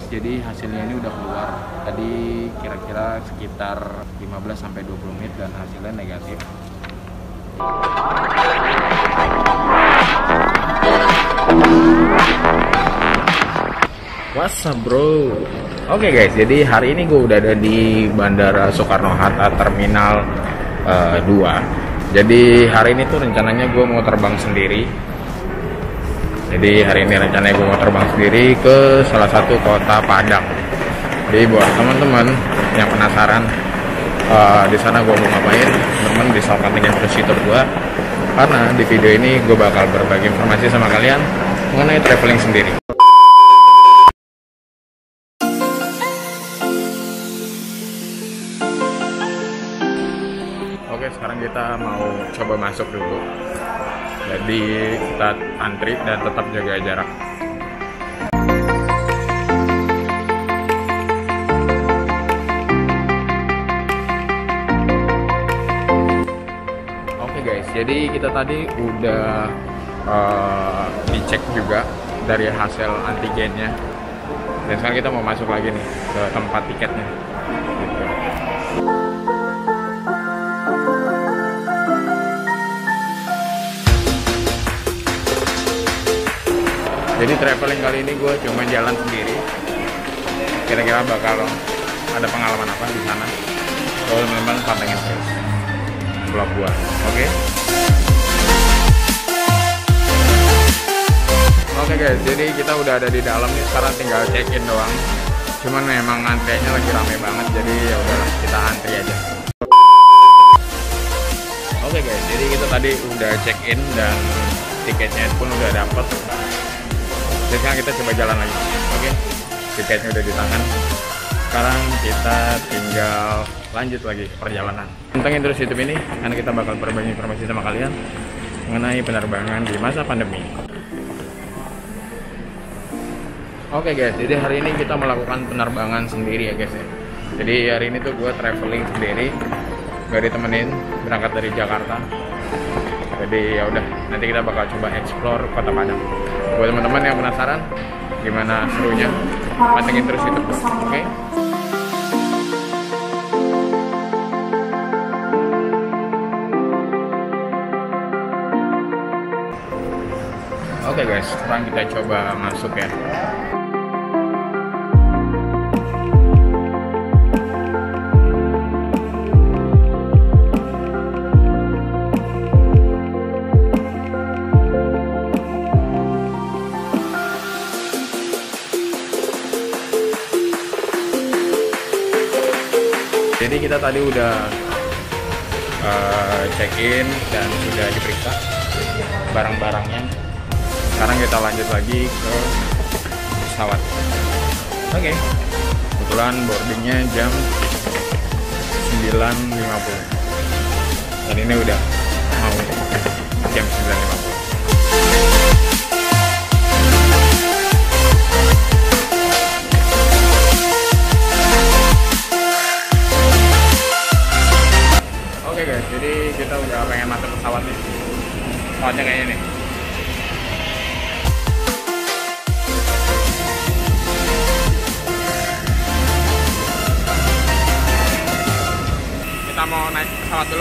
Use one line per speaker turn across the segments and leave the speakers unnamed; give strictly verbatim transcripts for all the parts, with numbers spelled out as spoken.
jadi hasilnya ini udah keluar. Tadi kira-kira sekitar lima belas sampai dua puluh menit dan hasilnya negatif. What's up bro? Oke okay guys, jadi hari ini gue udah ada di Bandara Soekarno-Hatta Terminal uh, dua. Jadi hari ini tuh rencananya gue mau terbang sendiri. Jadi hari ini rencananya gue mau terbang sendiri ke salah satu kota Padang. Jadi buat teman-teman yang penasaran uh, di sana gue mau ngapain, teman-teman bisa pantengin terus YouTube gue. Karena di video ini gue bakal berbagi informasi sama kalian mengenai traveling sendiri. Oke, sekarang kita mau coba masuk dulu. Jadi kita antri dan tetap jaga jarak. Oke guys, jadi kita tadi udah uh, dicek juga dari hasil antigennya. Dan sekarang kita mau masuk lagi nih ke tempat tiketnya. Gitu. Jadi traveling kali ini gue cuma jalan sendiri. Kira-kira bakal ada pengalaman apa di sana? Kalau memang pantengin terus vlog gue, oke? Okay? Oke okay guys, jadi kita udah ada di dalam nih. Sekarang tinggal check in doang. Cuman memang antriannya lagi rame banget, jadi ya udahlah kita antri aja. Oke okay guys, jadi kita tadi udah check in dan tiketnya pun udah dapet. Jadi sekarang kita coba jalan lagi, oke? Okay? Tiketnya udah di tangan. Sekarang kita tinggal lanjut lagi perjalanan. Pantengin terus YouTube ini, karena kita bakal berbagi informasi sama kalian mengenai penerbangan di masa pandemi. Oke okay guys, jadi hari ini kita melakukan penerbangan sendiri ya guys ya. Jadi hari ini tuh gue traveling sendiri, gak ditemenin, berangkat dari Jakarta. Jadi ya udah, nanti kita bakal coba explore Kota Padang. Buat teman-teman yang penasaran gimana serunya, pantengin terus YouTube, oke? Okay? Oke okay guys, sekarang kita coba masuk ya. Jadi kita tadi udah uh, check in dan sudah diperiksa barang-barangnya. Sekarang kita lanjut lagi ke pesawat. Oke, okay. Kebetulan boardingnya jam sembilan lima puluh. Dan ini udah mau jam sembilan lima puluh. Oke guys, jadi kita udah pengen masuk pesawat nih. Pesawatnya kayak ini. Kita mau naik pesawat dulu.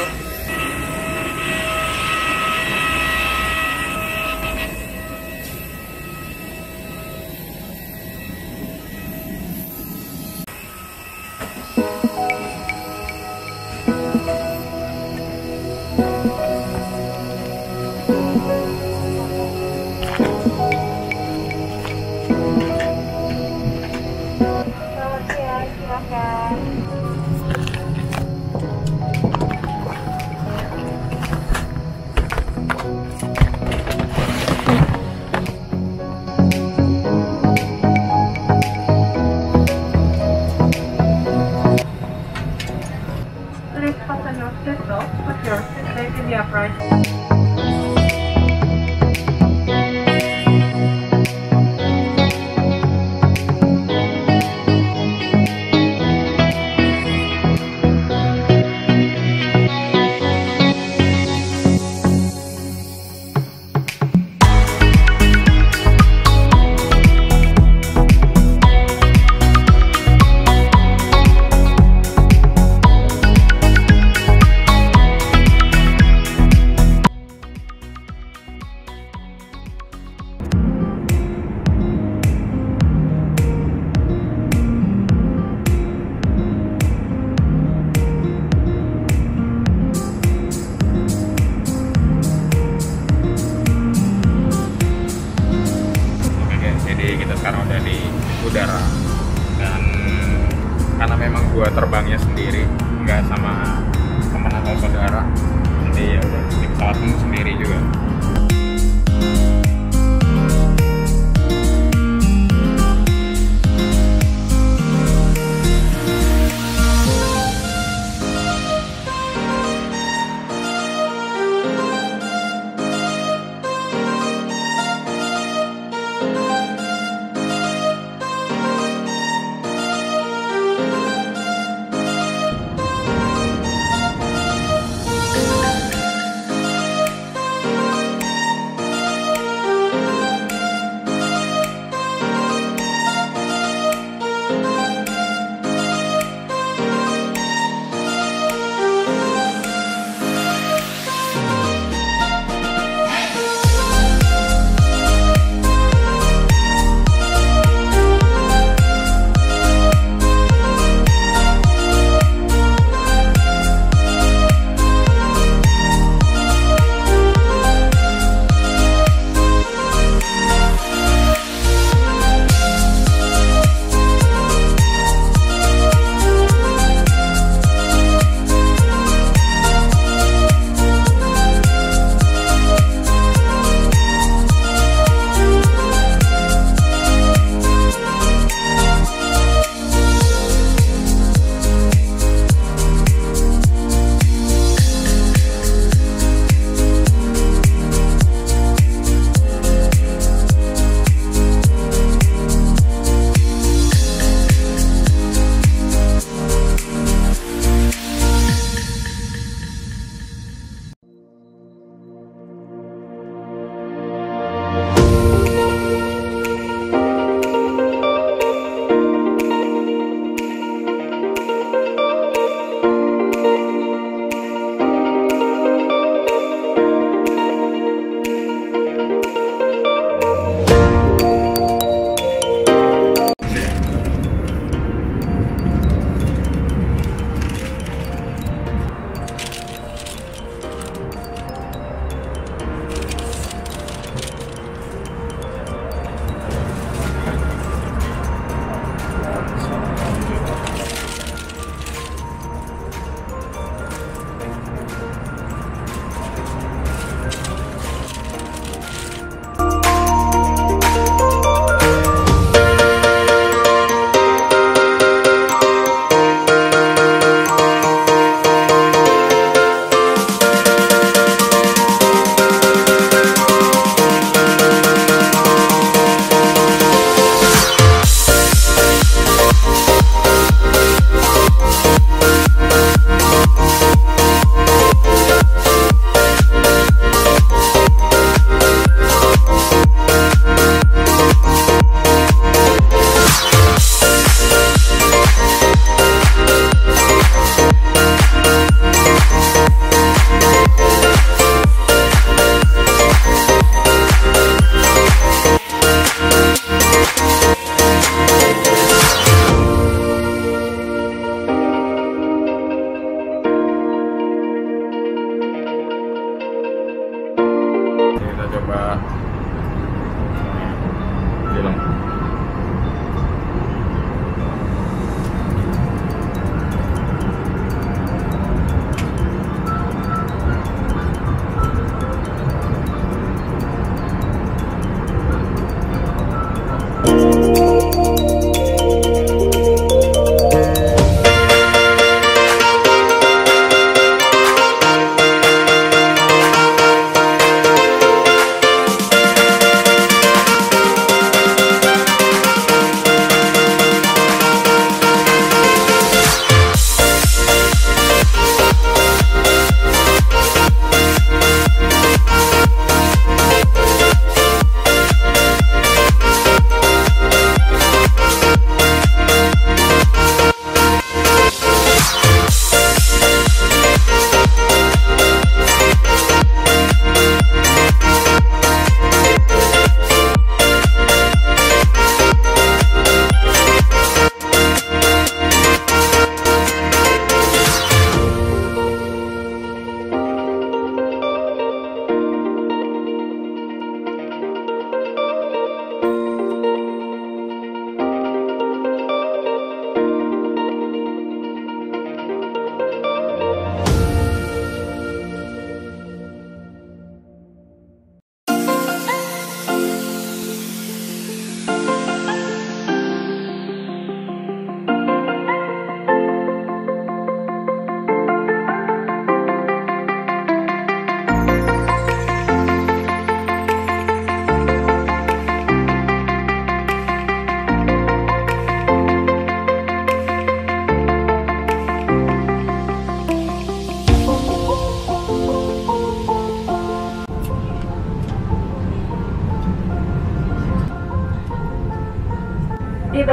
bandara. Dan karena memang gue terbangnya sendiri, nggak sama teman atau saudara, jadi ya udah di pesawat pun sendiri juga.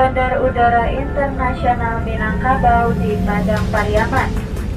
Bandar Udara Internasional Minangkabau di Padang Pariaman.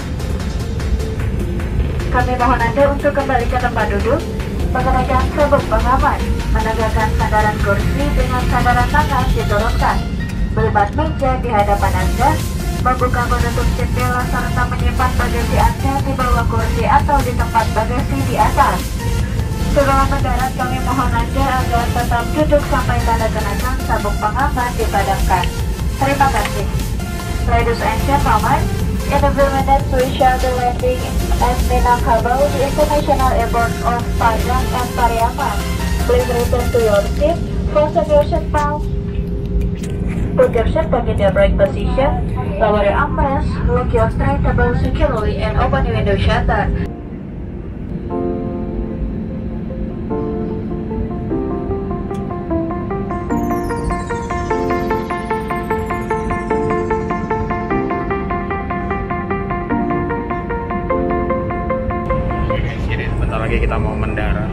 Kami mohon Anda untuk kembali ke tempat duduk, menggunakan sabuk pengaman, menegakkan sandaran kursi dengan sandaran tangan diturunkan, melipat meja di hadapan Anda, membuka menutup jendela serta menyimpan bagasi Anda di bawah kursi atau di tempat bagasi di atas. Sebelum mendarat, kami mohon Anda agar tetap duduk sampai tanda kenakan sabuk pengaman dipadamkan. Terima kasih. Ladies and gentlemen, in a few minutes we shall be landing at Minangkabau, the International Airport of Padang and Pariaman. Please return to your seat, fasten your seatbelt, put your seatbelt in the right position, lower your armrest, lock your tray table securely, and open your window shutter.
Bentar lagi kita mau mendarat.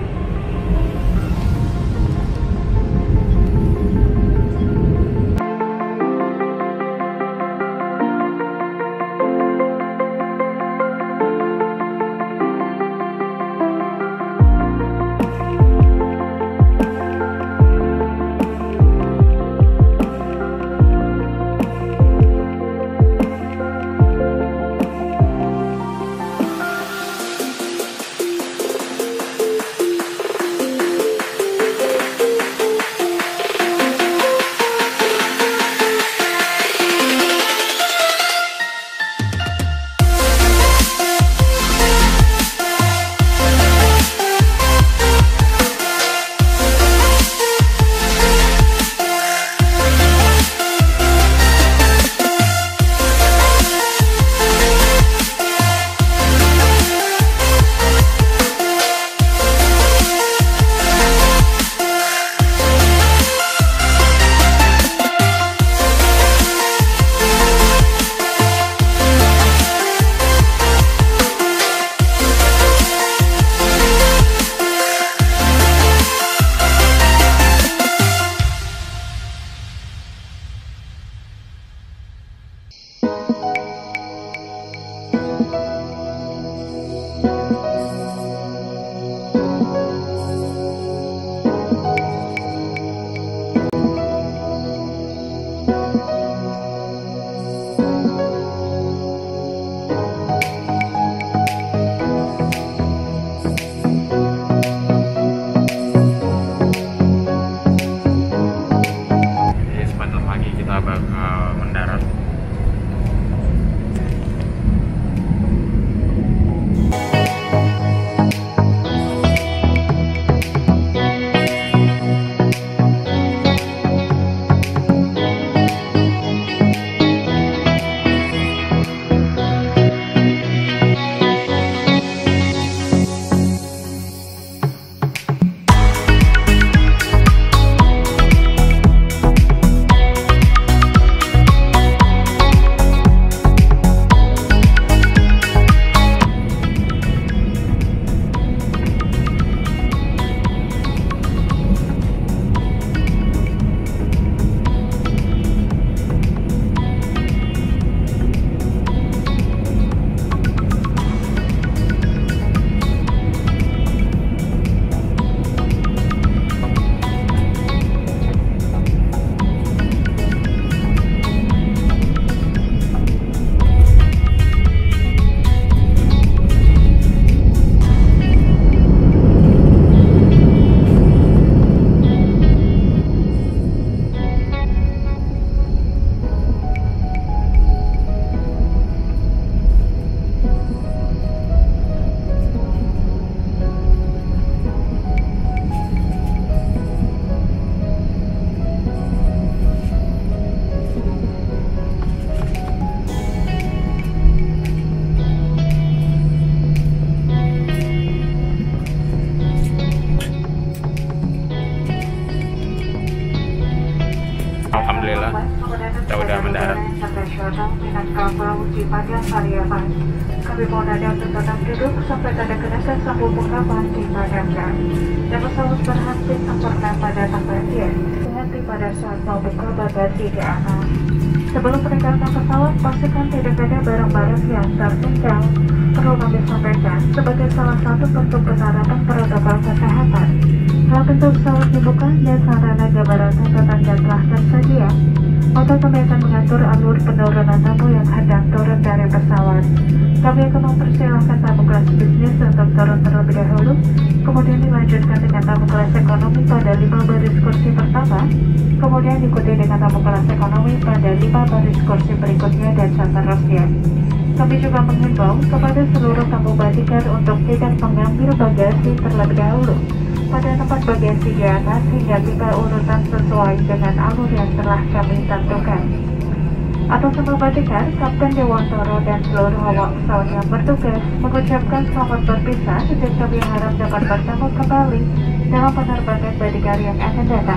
datang Minangkabau di Padang Pariaman. Kami mohon Anda untuk tetap duduk sampai tanda kenasan sambung pengkapan di Padangnya. Dan pesawat berhenti sempurna pada tanggalnya. Berhenti pada saat mau buka bagasi di atas. Sebelum meninggalkan pesawat, pastikan tidak ada barang-barang yang tertinggal. Perlu kami sampaikan sebagai salah satu bentuk penerapan protokol kesehatan. Hal pintu pesawat dibuka dan sarana gambaran catatan yang telah tersedia. Maka kami akan mengatur alur penurunan tamu yang hendak turun dari pesawat. Kami akan mempersilahkan tamu kelas bisnis untuk turun terlebih dahulu, kemudian dilanjutkan dengan tamu kelas ekonomi pada lima baris kursi pertama, kemudian diikuti dengan tamu kelas ekonomi pada lima baris kursi berikutnya dan seterusnya. Kami juga menghimbau kepada seluruh tamu bodyguard untuk tidak mengambil bagasi terlebih dahulu pada tempat bagasi di atas hingga tiba urutan sesuai dengan alur yang telah kami tentukan. Atas nama bodyguard, Kapten Dewantoro dan seluruh awak pesawat yang bertugas mengucapkan selamat berpisah dan kami harap dapat bertemu kembali dalam penerbangan bodyguard yang akan datang.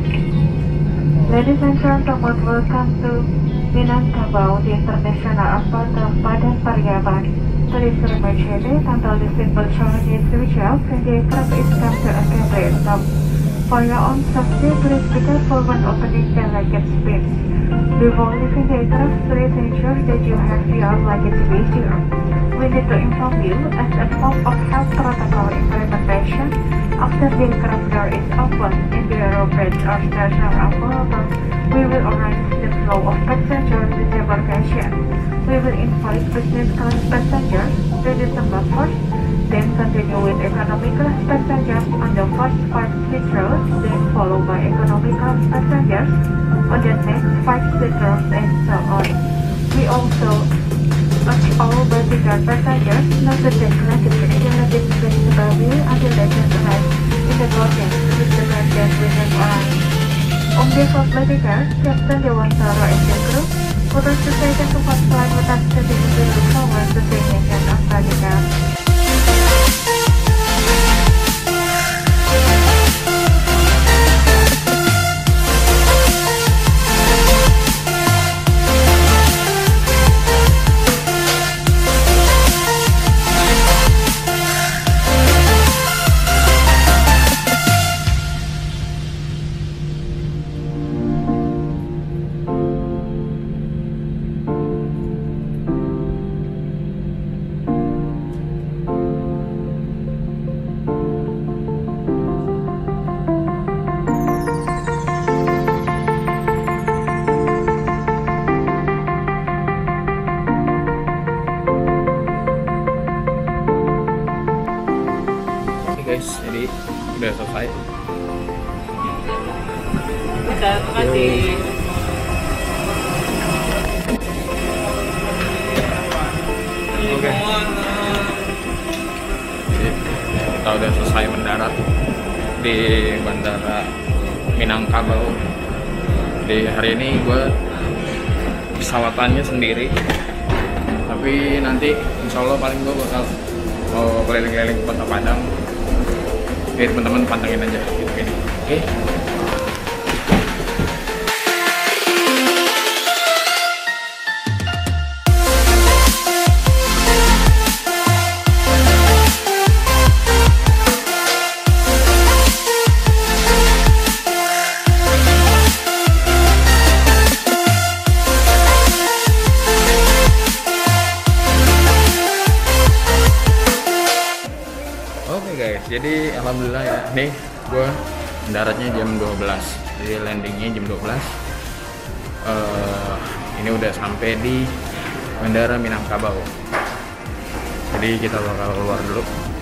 Ladies and gentlemen, welcome to Minangkabau, the international airport of Padang Pariaman. Please remain seated until the signal showing is switched off and the aircraft is come to assembly stop. For your own safety, please be careful when opening the luggage bin. Before leaving the aircraft, please ensure that you have your luggage with you. We need to inform you, as a form of health protocol implementation, after the aircraft door is open and the aerobeds or stairs are available, we will arrange the flow of passengers to disembarkation. We will invite business class passengers to disembark first, then continue with economy class passengers on the first five seat rows, then followed by economy class passengers on the next five seat rows, and so on. We also urge all bodyguard passengers not to take luggage in the luggage bin terlebih until they can arrive in the boarding with the guardian within arrive. On behalf of bodyguard, Captain Dewantoro and the crew would like to say thank you for flying with us today and we look forward to seeing you again on bodyguard.
Guys, jadi udah selesai.
Terima kasih.
Oke. Jadi, kita udah selesai mendarat di Bandara Minangkabau. Di hari ini gue pesawatannya sendiri, tapi nanti insya Allah paling gue bakal mau keliling-keliling kota Padang. Oke teman-teman, pantengin aja video ini. Oke. Guys, jadi alhamdulillah ya, nih gue mendaratnya jam dua belas, jadi landingnya jam dua belas. Uh, ini udah sampai di Bandara Minangkabau, jadi kita bakal keluar dulu.